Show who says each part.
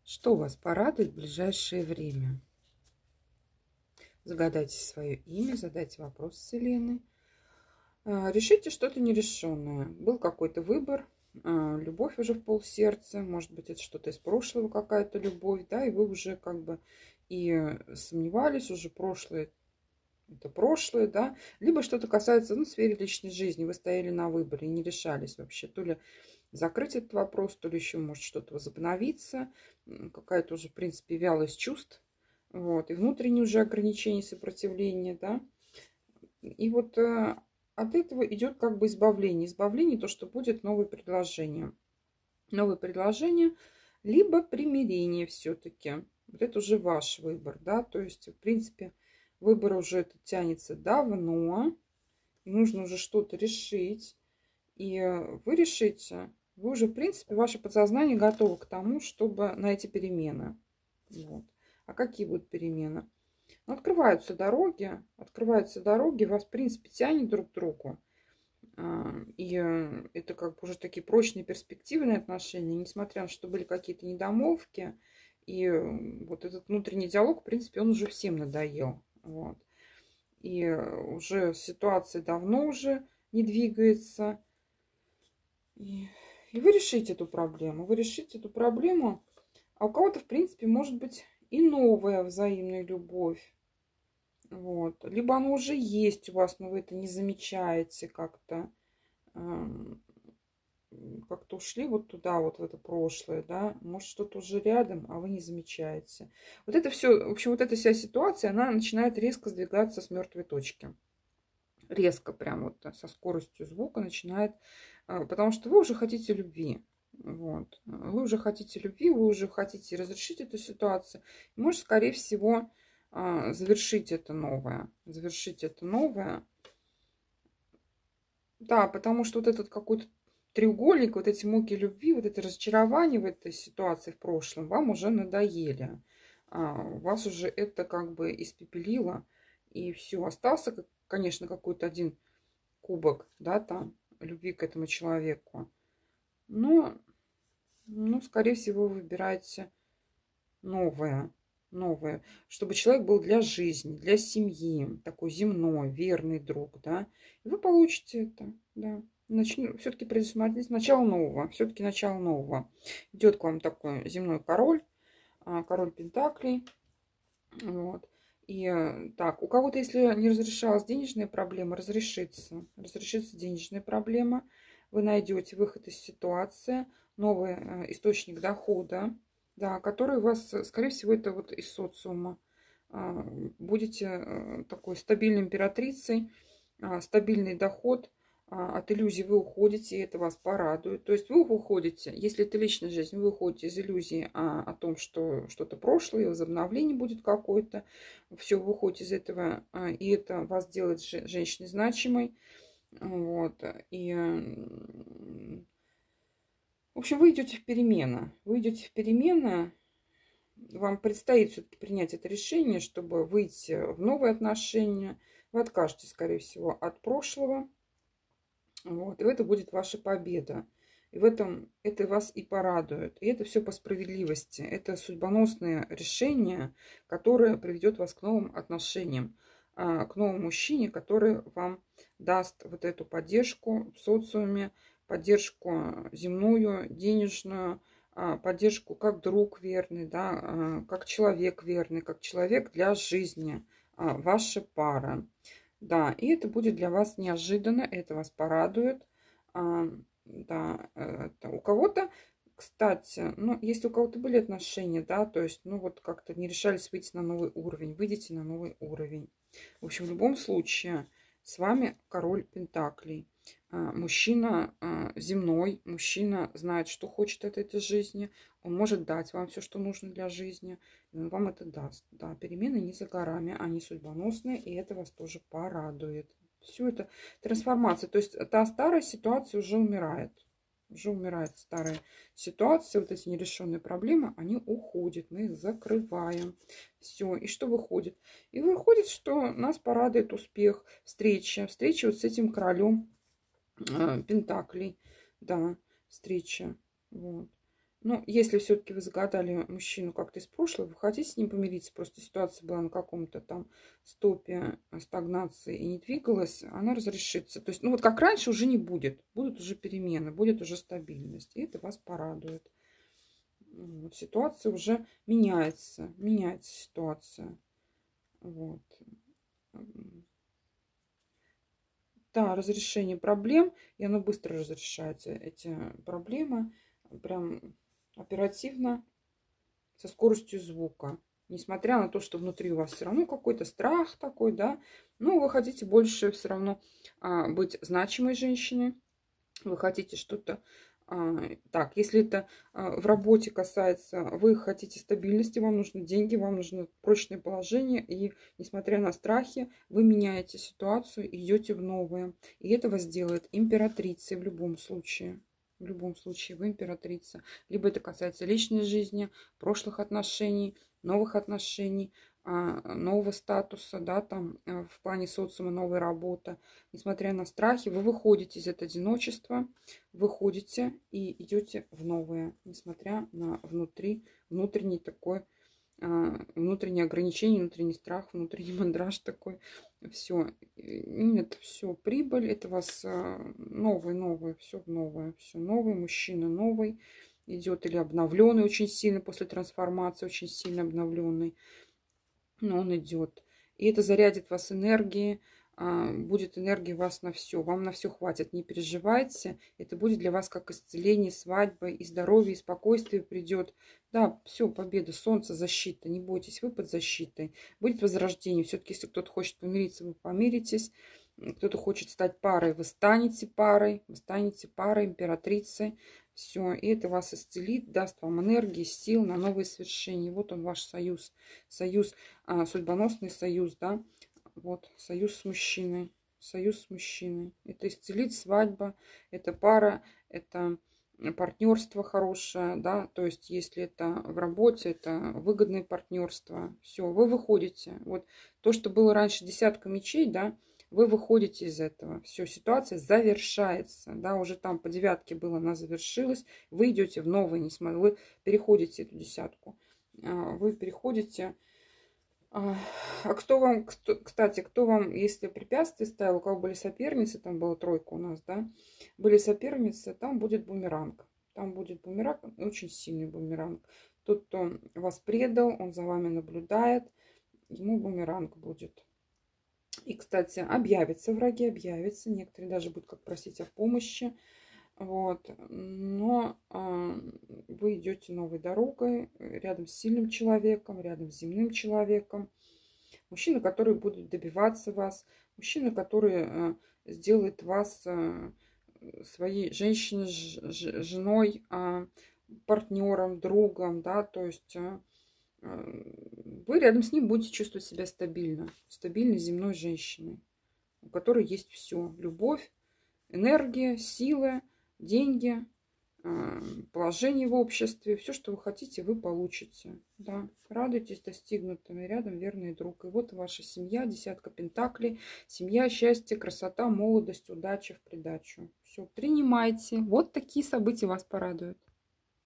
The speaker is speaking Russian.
Speaker 1: Что вас порадует в ближайшее время? Загадайте свое имя, задайте вопрос Вселенной. Решите что-то нерешенное. Был какой-то выбор, любовь уже в полсердца, может быть, это что-то из прошлого, какая-то любовь, да, и вы уже как бы и сомневались, уже прошлое, это прошлое, да, либо что-то касается, ну, сферы личной жизни, вы стояли на выборе и не решались вообще, то ли закрыть этот вопрос, то ли еще может что-то возобновиться, какая-то уже, в принципе, вялость чувств, вот, и внутренние уже ограничения, сопротивления, да, и вот от этого идет как бы избавление. Избавление то, что будет новое предложение. Новое предложение, либо примирение все-таки. Вот это уже ваш выбор, да, то есть, в принципе, выбор уже это тянется давно, и нужно уже что-то решить, и вы решите, вы уже, в принципе, ваше подсознание готово к тому, чтобы на эти перемены. Вот. А какие будут перемены? Ну, открываются дороги, вас, в принципе, тянет друг к другу. И это как бы уже такие прочные перспективные отношения, несмотря на то, что были какие-то недомолвки. И вот этот внутренний диалог, в принципе, он уже всем надоел. Вот. И уже ситуация давно уже не двигается. И вы решите эту проблему. Вы решите эту проблему. А у кого-то, в принципе, может быть и новая взаимная любовь. Вот. Либо оно уже есть у вас, но вы это не замечаете как-то. Как-то ушли вот туда, вот в это прошлое, да. Может, что-то уже рядом, а вы не замечаете. Вот это все, в общем, вот эта вся ситуация, она начинает резко сдвигаться с мертвой точки. Резко прям вот со скоростью звука начинает, потому что вы уже хотите любви. Вот. Вы уже хотите любви, вы уже хотите разрешить эту ситуацию. И, может, скорее всего, завершить это новое. Завершить это новое. Да, потому что вот этот какой-то треугольник, вот эти муки любви, вот это разочарование в этой ситуации в прошлом вам уже надоели. Вас уже это как бы испепелило. И все, остался, конечно, какой-то один кубок, да, там, любви к этому человеку. Но, ну, скорее всего, вы выбираете новое, новое, чтобы человек был для жизни, для семьи, такой земной, верный друг, да. И вы получите это, да. Начну все-таки предусмотреть начало нового, все-таки начало нового. Идет к вам такой земной король, король Пентаклей, вот. И так, у кого-то, если не разрешалась денежная проблема, разрешится денежная проблема. Вы найдете выход из ситуации, новый источник дохода, да, который у вас, скорее всего, это вот из социума. Будете такой стабильной императрицей, стабильный доход, от иллюзий вы уходите, и это вас порадует. То есть вы уходите, если это личная жизнь, вы уходите из иллюзии о том, что что-то прошлое, возобновление будет какое-то. Все, вы уходите из этого, и это вас делает женщиной значимой. Вот. И, в общем, вы идете в перемены. Вы идете в перемены. Вам предстоит все-таки принять это решение, чтобы выйти в новые отношения. Вы откажетесь, скорее всего, от прошлого. Вот. И это будет ваша победа. И в этом это вас и порадует. И это все по справедливости. Это судьбоносное решение, которое приведет вас к новым отношениям, к новому мужчине, который вам даст вот эту поддержку в социуме, поддержку земную, денежную, поддержку как друг верный, да, как человек верный, как человек для жизни, ваша пара. Да, и это будет для вас неожиданно, это вас порадует. Да, это у кого-то, кстати, ну, если у кого-то были отношения, да, то есть, ну, вот как-то не решались выйти на новый уровень, выйдите на новый уровень. В общем, в любом случае, с вами король Пентаклей. Мужчина земной, мужчина знает, что хочет от этой жизни, он может дать вам все, что нужно для жизни, и он вам это даст. Да, перемены не за горами, они судьбоносные, и это вас тоже порадует. Все это трансформация, то есть та старая ситуация уже умирает. Уже умирает старая ситуация, вот эти нерешенные проблемы, они уходят, мы их закрываем. Все, и что выходит? И выходит, что нас порадует успех, встреча вот с этим королем Пентаклей, да, встреча, вот. Ну, если все-таки вы загадали мужчину как-то из прошлого, вы хотите с ним помириться, просто ситуация была на каком-то там стопе, стагнации и не двигалась, она разрешится. То есть, ну вот как раньше уже не будет. Будут уже перемены, будет уже стабильность. И это вас порадует. Вот, ситуация уже меняется. Меняется ситуация. Вот. Да, разрешение проблем, и оно быстро разрешается, эти проблемы, прям оперативно, со скоростью звука. Несмотря на то, что внутри у вас все равно какой-то страх такой, да, но вы хотите больше все равно быть значимой женщиной, вы хотите что-то. Так, если это в работе касается, вы хотите стабильности, вам нужны деньги, вам нужно прочное положение, и несмотря на страхи, вы меняете ситуацию, идете в новое. И это вас делает императрицей в любом случае. В любом случае вы императрица. Либо это касается личной жизни, прошлых отношений, новых отношений, нового статуса, да, там в плане социума новая работа. Несмотря на страхи, вы выходите из этого одиночества, выходите и идете в новое, несмотря на внутренний такой, внутреннее ограничение, внутренний страх, внутренний мандраж такой. Все. Нет, все, прибыль, это вас новый, все новое, все новый, мужчина новый идет или обновленный очень сильно после трансформации, очень сильно обновленный, но он идет. И это зарядит вас энергией, будет энергия у вас на все. Вам на все хватит, не переживайте. Это будет для вас как исцеление, свадьба, и здоровье, и спокойствие придет. Да, все, победа, солнце, защита. Не бойтесь, вы под защитой. Будет возрождение. Все-таки, если кто-то хочет помириться, вы помиритесь. Кто-то хочет стать парой, вы станете парой. Вы станете парой, императрицей. Все, и это вас исцелит, даст вам энергии, сил на новые свершения. Вот он, ваш союз. Союз, судьбоносный союз, да. Вот, союз с мужчиной. Союз с мужчиной. Это исцелит, свадьба, это пара, это партнерство хорошее, да. То есть, если это в работе, это выгодное партнерство. Все, вы выходите. Вот то, что было раньше десятка мечей, да, вы выходите из этого. Все, ситуация завершается. Да, уже там по девятке было, она завершилась. Вы идете в новое, вы переходите эту десятку. Вы переходите. Кто вам, кстати, кто вам, если препятствия ставил, у кого были соперницы, там была тройка у нас, да, были соперницы, там будет бумеранг. Там будет бумеранг, очень сильный бумеранг. Тот, кто вас предал, он за вами наблюдает, ему бумеранг будет. И, кстати, объявятся враги, объявятся. Некоторые даже будут как просить о помощи. Вот. Но вы идете новой дорогой, рядом с сильным человеком, рядом с земным человеком. Мужчина, который будет добиваться вас. Мужчина, который сделает вас своей женщиной, женой, партнером, другом. Да? То есть вы рядом с ним будете чувствовать себя стабильно. Стабильной земной женщиной, у которой есть все. Любовь, энергия, силы, деньги, положение в обществе. Все, что вы хотите, вы получите. Да. Радуйтесь достигнутым. И рядом верный друг. И вот ваша семья, десятка пентаклей. Семья, счастье, красота, молодость, удача в придачу. Все, принимайте. Вот такие события вас порадуют.